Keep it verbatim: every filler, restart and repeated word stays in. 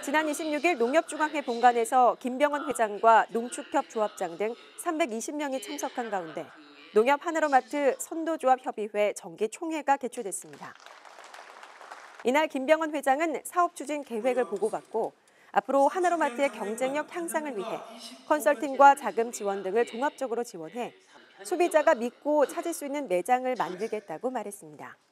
지난 이십육 일 농협중앙회 본관에서 김병헌 회장과 농축협 조합장 등 삼백이십 명이 참석한 가운데 농협 하나로마트 선도조합협의회 정기총회가 개최됐습니다. 이날 김병헌 회장은 사업 추진 계획을 보고받고 앞으로 하나로마트의 경쟁력 향상을 위해 컨설팅과 자금 지원 등을 종합적으로 지원해 소비자가 믿고 찾을 수 있는 매장을 만들겠다고 말했습니다.